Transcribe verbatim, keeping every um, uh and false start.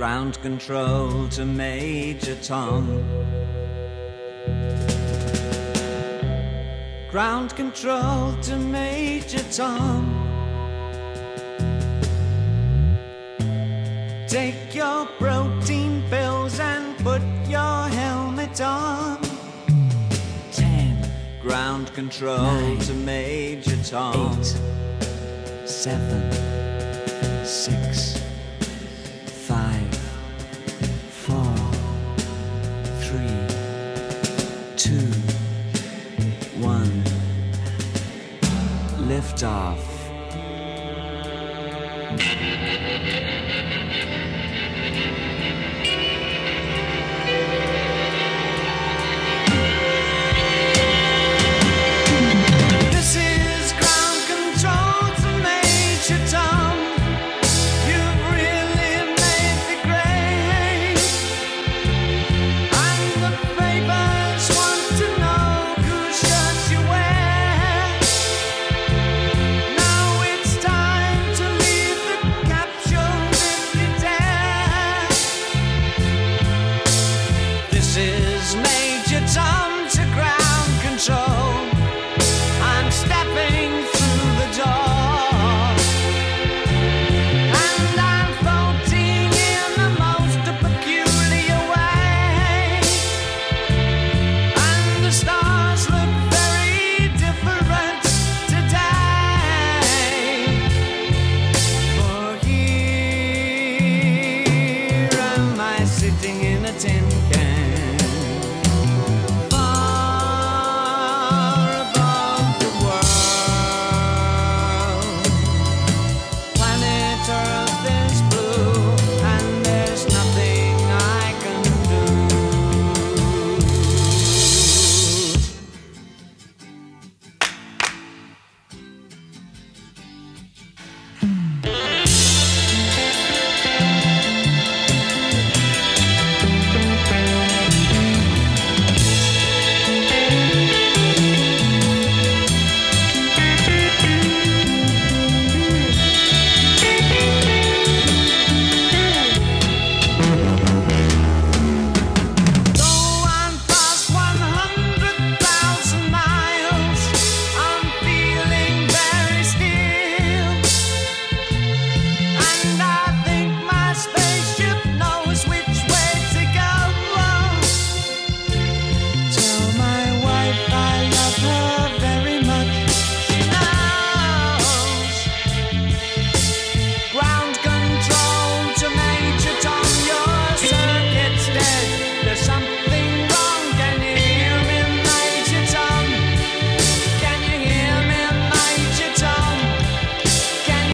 Ground control to Major Tom. Ground control to Major Tom. Take your protein pills and put your helmet on. Ten. Ground control nine, to Major Tom. Eight. Seven. Six. Five. Four. Three. Two. One. Lift off.